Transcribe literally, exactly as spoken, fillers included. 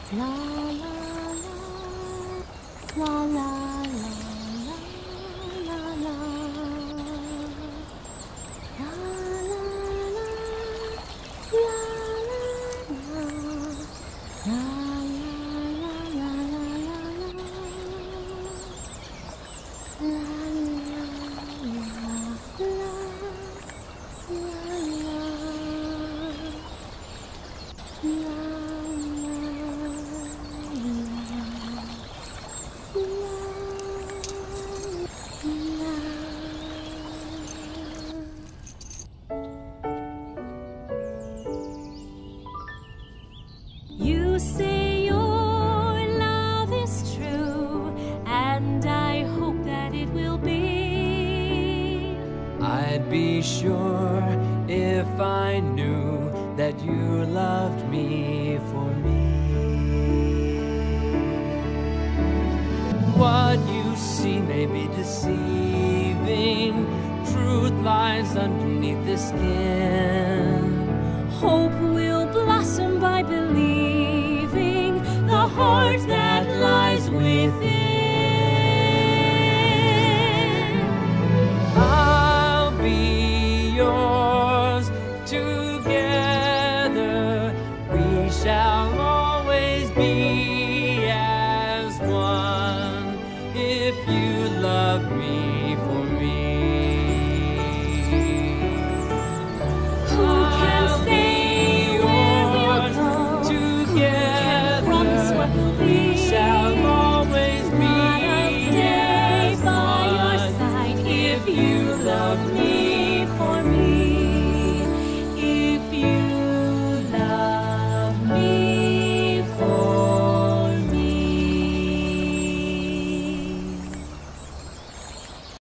La la la la la la la la la You say your love is true, and I hope that it will be. I'd be sure if I knew that you loved me for me. What you see may be deceiving. Truth lies underneath the skin. Hope will blossom by believing the heart that lies within. I'll be yours. Together we shall always be as one. If you love me for me, Who can say where we'll go? together Promise what will be. we shall always be I'll stay as by your one. side If you love me